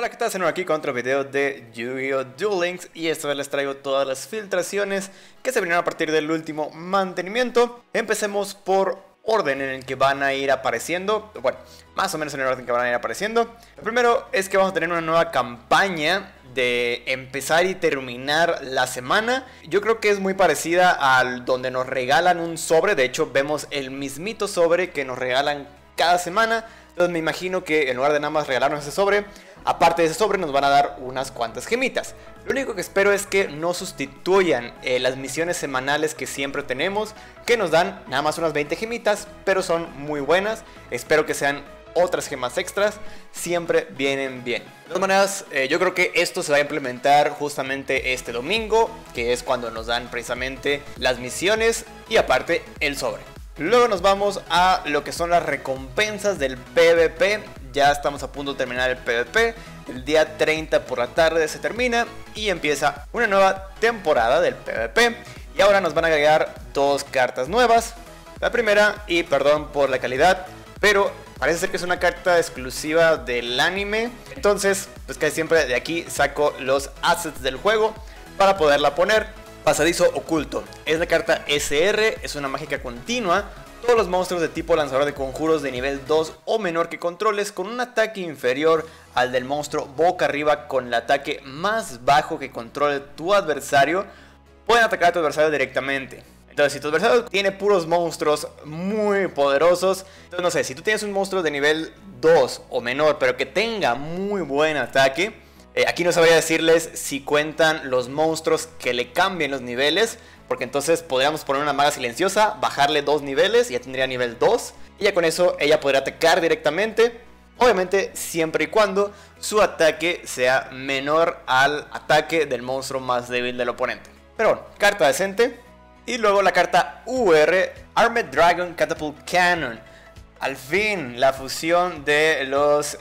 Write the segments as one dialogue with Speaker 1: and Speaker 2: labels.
Speaker 1: Hola, ¿qué tal? Estamos aquí con otro video de Yu-Gi-Oh! Duel Links y esta vez les traigo todas las filtraciones que se vinieron a partir del último mantenimiento. Empecemos por orden en el que van a ir apareciendo, bueno, más o menos en el orden que van a ir apareciendo. Lo primero es que vamos a tener una nueva campaña de empezar y terminar la semana. Yo creo que es muy parecida al donde nos regalan un sobre. De hecho, vemos el mismito sobre que nos regalan cada semana. Entonces me imagino que en lugar de nada más regalarnos ese sobre, aparte de ese sobre nos van a dar unas cuantas gemitas. Lo único que espero es que no sustituyan las misiones semanales que siempre tenemos, que nos dan nada más unas 20 gemitas, pero son muy buenas. Espero que sean otras gemas extras, siempre vienen bien. De todas maneras, yo creo que esto se va a implementar justamente este domingo, que es cuando nos dan precisamente las misiones y aparte el sobre. Luego nos vamos a lo que son las recompensas del PvP. Ya estamos a punto de terminar el PvP. El día 30 por la tarde se termina y empieza una nueva temporada del PvP. Y ahora nos van a agregar dos cartas nuevas. La primera, y perdón por la calidad, pero parece ser que es una carta exclusiva del anime. Entonces, pues casi siempre de aquí saco los assets del juego para poderla poner. Pasadizo oculto. Es la carta SR, es una mágica continua. Todos los monstruos de tipo lanzador de conjuros de nivel 2 o menor que controles con un ataque inferior al del monstruo boca arriba con el ataque más bajo que controle tu adversario pueden atacar a tu adversario directamente. Entonces, si tu adversario tiene puros monstruos muy poderosos, entonces no sé, si tú tienes un monstruo de nivel 2 o menor pero que tenga muy buen ataque, aquí no sabría decirles si cuentan los monstruos que le cambien los niveles, porque entonces podríamos poner una maga silenciosa, bajarle 2 niveles y ya tendría nivel 2. Y ya con eso ella podría atacar directamente, obviamente siempre y cuando su ataque sea menor al ataque del monstruo más débil del oponente. Pero bueno, carta decente. Y luego la carta UR, Armed Dragon Catapult Cannon. Al fin, la fusión de los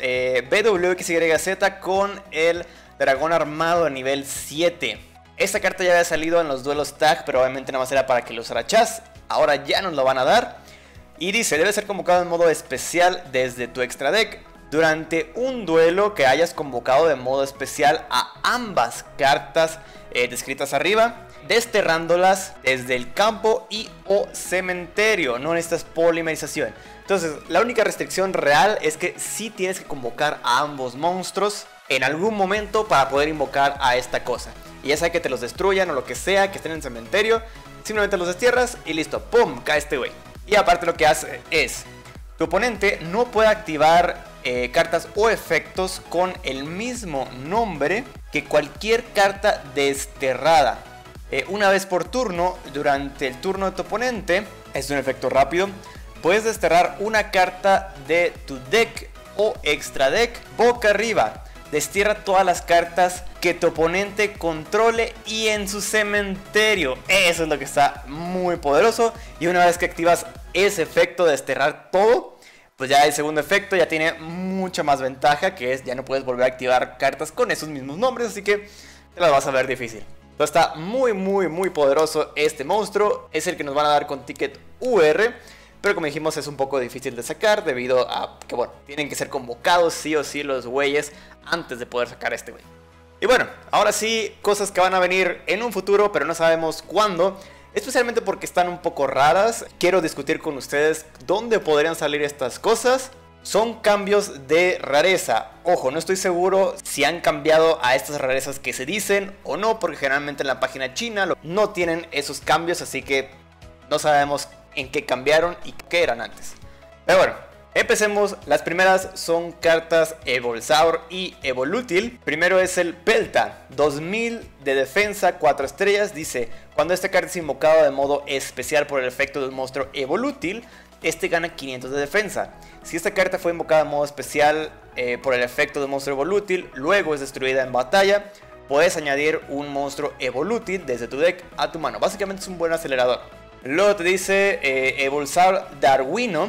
Speaker 1: BWXYZ con el dragón armado a nivel 7. Esta carta ya había salido en los duelos tag, pero obviamente nada más era para que lo usara Chaz. Ahora ya nos lo van a dar. Y dice, debe ser convocado en modo especial desde tu extra deck. Durante un duelo que hayas convocado de modo especial a ambas cartas descritas arriba, desterrándolas desde el campo y o cementerio. No necesitas polimerización. Entonces, la única restricción real es que sí tienes que convocar a ambos monstruos en algún momento para poder invocar a esta cosa. Y ya sea que te los destruyan o lo que sea, que estén en el cementerio, simplemente los destierras y listo, ¡pum! Cae este güey. Y aparte lo que hace es, tu oponente no puede activar cartas o efectos con el mismo nombre que cualquier carta desterrada. Una vez por turno, durante el turno de tu oponente, es un efecto rápido, puedes desterrar una carta de tu deck o extra deck boca arriba. Destierra todas las cartas que tu oponente controle y en su cementerio. Eso es lo que está muy poderoso. Y una vez que activas ese efecto de desterrar todo, pues ya el segundo efecto ya tiene mucha más ventaja, que es ya no puedes volver a activar cartas con esos mismos nombres, así que te las vas a ver difícil. Entonces está muy poderoso este monstruo. Es el que nos van a dar con ticket UR. Pero como dijimos, es un poco difícil de sacar debido a que, bueno, tienen que ser convocados sí o sí los güeyes antes de poder sacar a este güey. Y bueno, ahora sí, cosas que van a venir en un futuro, pero no sabemos cuándo. Especialmente porque están un poco raras. Quiero discutir con ustedes dónde podrían salir estas cosas. Son cambios de rareza. Ojo, no estoy seguro si han cambiado a estas rarezas que se dicen o no, porque generalmente en la página china no tienen esos cambios, así que no sabemos en qué cambiaron y qué eran antes. Pero bueno, empecemos. Las primeras son cartas Evolsaur y Evolutil. Primero es el Pelta, 2000 de defensa, 4 estrellas. Dice, cuando esta carta es invocada de modo especial por el efecto del monstruo Evolutil, este gana 500 de defensa. Si esta carta fue invocada de modo especial por el efecto del monstruo Evolutil, luego es destruida en batalla, puedes añadir un monstruo Evolutil desde tu deck a tu mano. Básicamente es un buen acelerador. Luego te dice Evolsaur Darwino,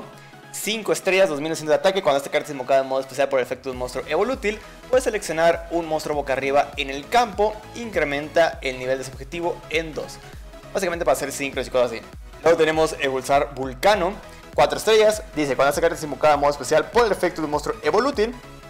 Speaker 1: 5 estrellas, 2100 de ataque. Cuando esta carta es invocada en modo especial por el efecto de un monstruo Evolutil, puedes seleccionar un monstruo boca arriba en el campo. Incrementa el nivel de su objetivo en 2. Básicamente para hacer sincros y cosas así. Luego tenemos Evolsaur Vulcano, 4 estrellas. Dice, cuando esta carta es invocada en modo especial por el efecto de un monstruo Evolutil,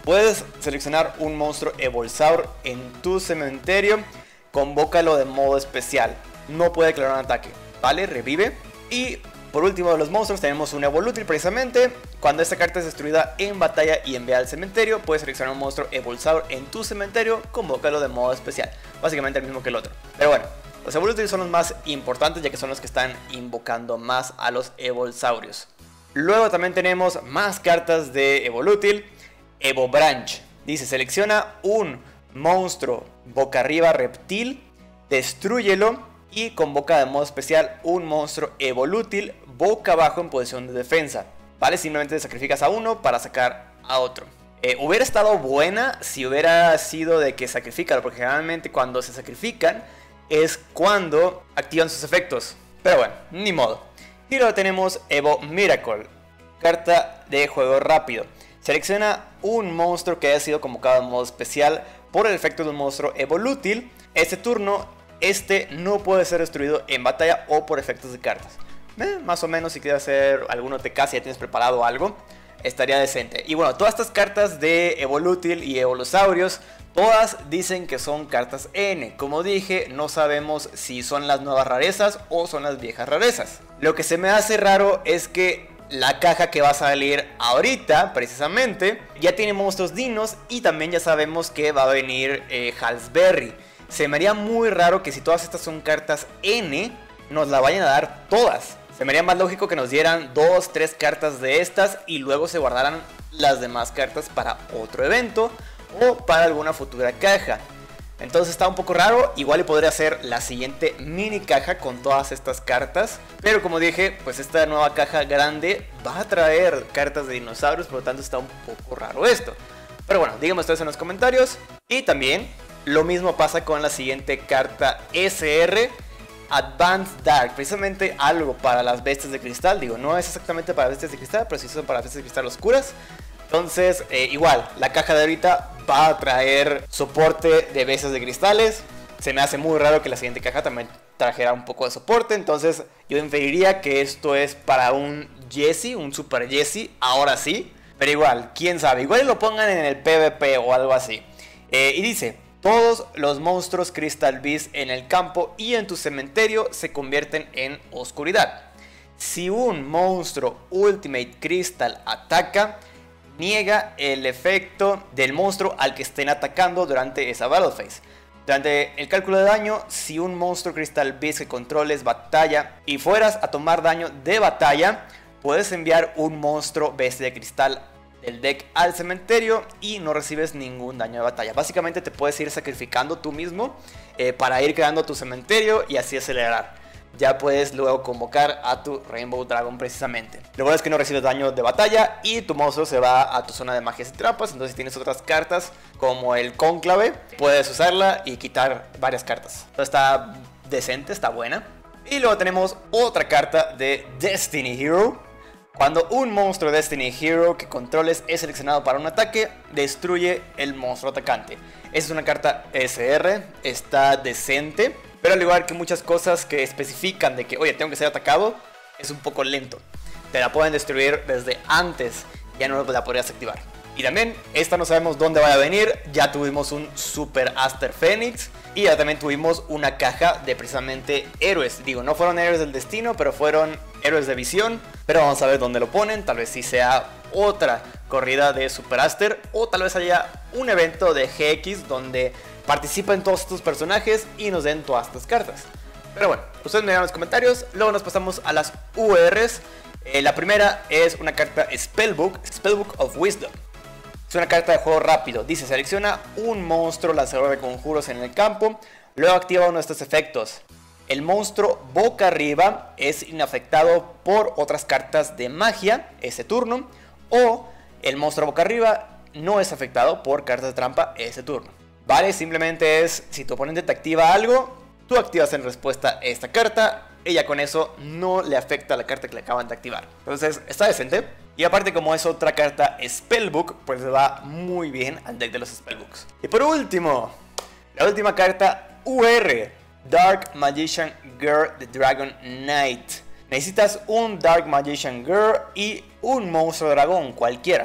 Speaker 1: puedes seleccionar un monstruo Evolsaur en tu cementerio, convócalo de modo especial, no puede declarar un ataque, ¿vale? Revive. Y por último de los monstruos tenemos un Evolutil precisamente. Cuando esta carta es destruida en batalla y enviada al cementerio, puedes seleccionar un monstruo Evolsaur en tu cementerio, convócalo de modo especial, básicamente el mismo que el otro. Pero bueno, los Evolutil son los más importantes ya que son los que están invocando más a los Evolsaurios. Luego también tenemos más cartas de Evolutil. Evo Branch dice: selecciona un monstruo boca arriba reptil, destrúyelo y convoca de modo especial un monstruo Evolutil boca abajo en posición de defensa. Vale, simplemente sacrificas a uno para sacar a otro. Hubiera estado buena si hubiera sido de que sacrifican, porque generalmente cuando se sacrifican es cuando activan sus efectos. Pero bueno, ni modo. Y luego tenemos Evo Miracle, carta de juego rápido. Selecciona un monstruo que haya sido convocado en modo especial por el efecto de un monstruo Evolutil. Este turno, este no puede ser destruido en batalla o por efectos de cartas. Más o menos si quieres hacer algún OTK, si ya tienes preparado algo, estaría decente. Y bueno, todas estas cartas de Evolutil y Evolusaurios, todas dicen que son cartas N. Como dije, no sabemos si son las nuevas rarezas o son las viejas rarezas. Lo que se me hace raro es que la caja que va a salir ahorita, precisamente, ya tiene monstruos dinos y también ya sabemos que va a venir Halsberry. Se me haría muy raro que si todas estas son cartas N, nos la vayan a dar todas. Se me haría más lógico que nos dieran 2, 3 cartas de estas y luego se guardaran las demás cartas para otro evento o para alguna futura caja. Entonces está un poco raro, igual y podría ser la siguiente mini caja con todas estas cartas. Pero como dije, pues esta nueva caja grande va a traer cartas de dinosaurios, por lo tanto está un poco raro esto. Pero bueno, díganme ustedes en los comentarios. Y también lo mismo pasa con la siguiente carta SR Advanced Dark, precisamente algo para las bestias de cristal. Digo, no es exactamente para bestias de cristal, pero sí son para bestias de cristal oscuras. Entonces, igual, la caja de ahorita va a traer soporte de bestias de cristales. Se me hace muy raro que la siguiente caja también trajera un poco de soporte. Entonces, yo inferiría que esto es para un Jessie, un Super Jessie, ahora sí. Pero igual, quién sabe, igual lo pongan en el PvP o algo así. Y dice: todos los monstruos Crystal Beast en el campo y en tu cementerio se convierten en oscuridad. Si un monstruo Ultimate Crystal ataca, niega el efecto del monstruo al que estén atacando durante esa Battle Phase. Durante el cálculo de daño, si un monstruo Crystal Beast que controles batalla y fueras a tomar daño de batalla, puedes enviar un monstruo bestia de cristal del deck al cementerio y no recibes ningún daño de batalla. Básicamente te puedes ir sacrificando tú mismo para ir creando tu cementerio y así acelerar. Ya puedes luego convocar a tu Rainbow Dragon precisamente. Lo bueno es que no recibes daño de batalla y tu monstruo se va a tu zona de magias y trampas. Entonces si tienes otras cartas como el Cónclave, puedes usarla y quitar varias cartas. Entonces está decente, está buena. Y luego tenemos otra carta de Destiny Hero. Cuando un monstruo Destiny Hero que controles es seleccionado para un ataque, destruye el monstruo atacante. Esa es una carta SR, está decente. Pero al igual que muchas cosas que especifican de que, oye, tengo que ser atacado, es un poco lento. Te la pueden destruir desde antes, ya no la podrías activar. Y también, esta no sabemos dónde va a venir. Ya tuvimos un Super Aster Phoenix y ya también tuvimos una caja de precisamente héroes. Digo, no fueron héroes del destino, pero fueron héroes de visión. Pero vamos a ver dónde lo ponen. Tal vez sí sea otra corrida de Super Aster, o tal vez haya un evento de GX donde participen todos estos personajes y nos den todas estas cartas. Pero bueno, ustedes me digan en los comentarios. Luego nos pasamos a las URs. La primera es una carta Spellbook of Wisdom. Es una carta de juego rápido. Dice: selecciona un monstruo lanzador de conjuros en el campo, luego activa uno de estos efectos. El monstruo boca arriba es inafectado por otras cartas de magia ese turno, o el monstruo boca arriba no es afectado por cartas de trampa ese turno. Vale, simplemente es, si tu oponente te activa algo, tú activas en respuesta esta carta, y ya con eso no le afecta a la carta que le acaban de activar. Entonces está decente. Y aparte, como es otra carta Spellbook, pues le va muy bien al deck de los Spellbooks. Y por último, la última carta UR, Dark Magician Girl de Dragon Knight. Necesitas un Dark Magician Girl y un monstruo dragón cualquiera.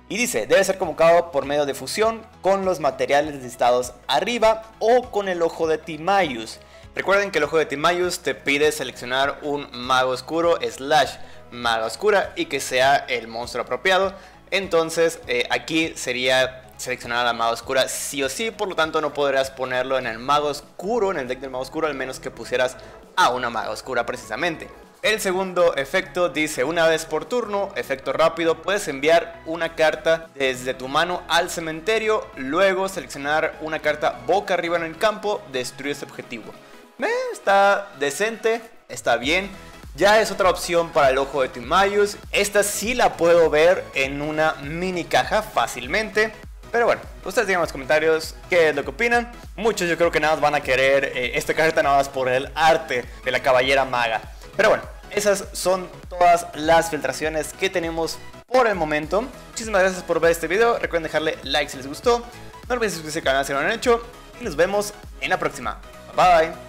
Speaker 1: Y dice, debe ser convocado por medio de fusión con los materiales listados arriba o con el ojo de Timaeus. Recuerden que el ojo de Timaeus te pide seleccionar un mago oscuro / maga oscura y que sea el monstruo apropiado. Entonces aquí sería seleccionar a la maga oscura sí o sí, por lo tanto no podrás ponerlo en el mago oscuro, en el deck del mago oscuro, al menos que pusieras a una maga oscura precisamente. El segundo efecto dice, una vez por turno, efecto rápido, puedes enviar una carta desde tu mano al cementerio, luego seleccionar una carta boca arriba en el campo, destruye ese objetivo. Está decente, está bien. Ya es otra opción para el ojo de Timaeus. Esta sí la puedo ver en una mini caja fácilmente. Pero bueno, ustedes digan en los comentarios qué es lo que opinan. Muchos yo creo que nada más van a querer esta carta nada más por el arte de la caballera maga. Pero bueno, esas son todas las filtraciones que tenemos por el momento. Muchísimas gracias por ver este video. Recuerden dejarle like si les gustó. No olviden suscribirse al canal si no lo han hecho. Y nos vemos en la próxima. Bye bye.